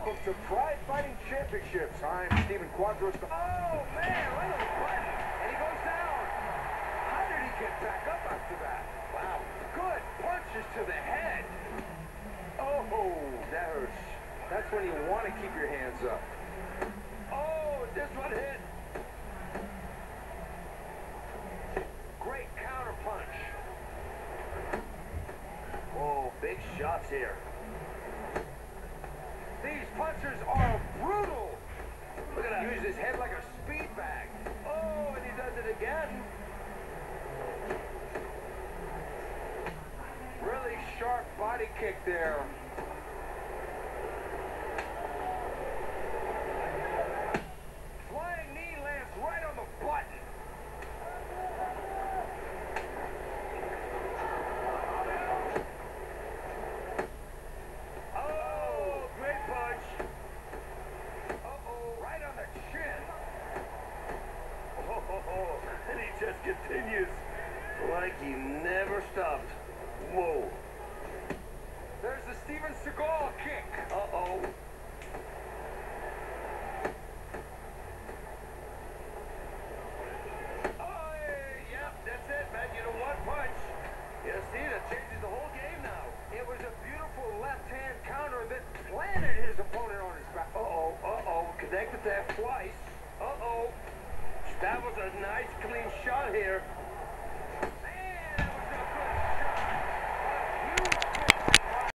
Welcome to Pride Fighting Championships. I'm Steven Quadros. Oh, man, right on the button. And he goes down. How did he get back up after that? Wow. Good punches to the head. Oh, that hurts. That's when you want to keep your hands up. Oh, this one hit. Great counter punch. Oh, big shots here. These punchers are brutal. Look at that. Use his head like a speed bag. Oh, and he does it again. Really sharp body kick there. Flying knee lands right on the button. And he just continues like he never stopped. Whoa. There's the Steven Seagal kick. Uh-oh.